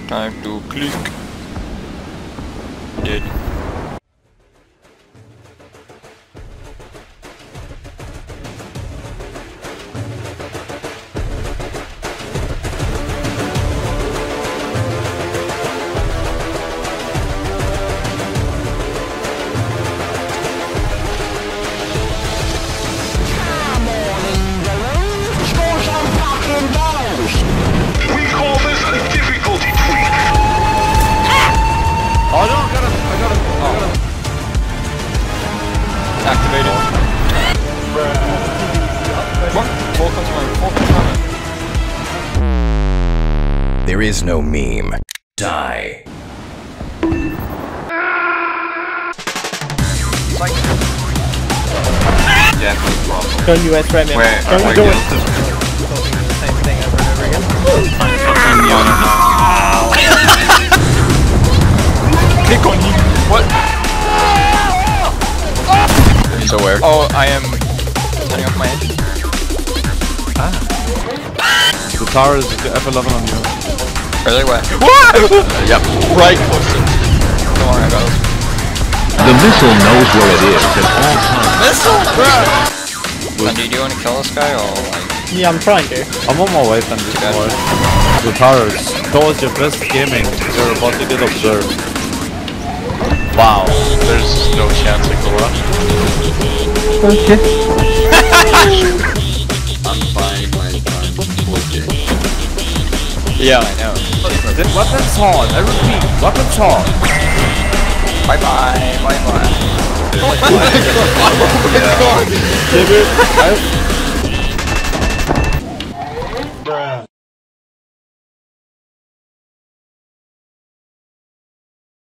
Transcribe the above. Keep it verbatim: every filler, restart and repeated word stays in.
Time to click. Dead. Activated. What? Full control, full control. There is no meme. Die. Jackal problem. Don't you S-ram him. Where? Don't Where do it. Same thing over and over again. Click on him. What? So where? Oh, I am turning off my engine. Ah. The tower is F eleven on you. Really? What? What? Uh, yep. Right close to. Don't worry about it. The missile knows where it is at all times. Missile? Bruh! Thunder, do you want to kill this guy or like? Yeah, I'm trying to. I'm on my way, Thunder. The towers. Towards your best gaming. You're about to get observed. Wow. There's no chance I go up. Okay. I'm fine, I'm fine. Okay. Yeah, I know. Weapons on. I repeat. Weapons on. Bye bye. Bye bye. Oh my god. Oh my god.